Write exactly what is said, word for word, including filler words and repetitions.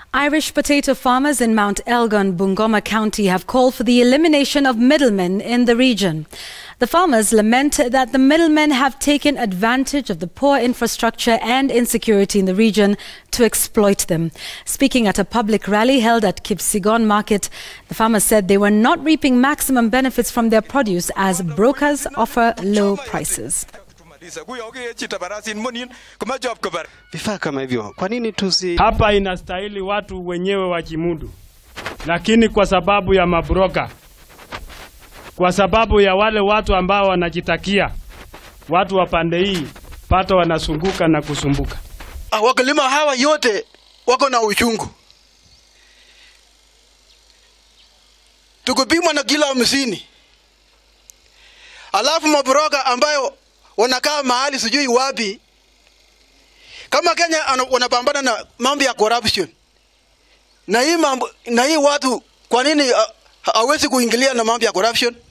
Irish potato farmers in Mount Elgon, Bungoma County have called for the elimination of middlemen in the region. The farmers lament that the middlemen have taken advantage of the poor infrastructure and insecurity in the region to exploit them. Speaking at a public rally held at Kipsigon Market, the farmers said they were not reaping maximum benefits from their produce as brokers offer low prices. Vifaa kama hivyo, kwa nini tusi... Hapa inastahili watu wenyewe wajimudu, lakini kwa sababu ya mabroka, kwa sababu ya wale watu ambao wanajitakia, watu wa pande hii pato wanasunguka na kusumbuka. Ah, wakulima hawa yote wako na uchungu. Tukupimwa na kila hamsini. Alafu mabroka ambayo wanakaa mahali sijui wapi. Kama Kenya wanapambana na mambo ya corruption. Na hii mambo, na hii watu kwa nini hawezi kuingilia na mambo ya corruption?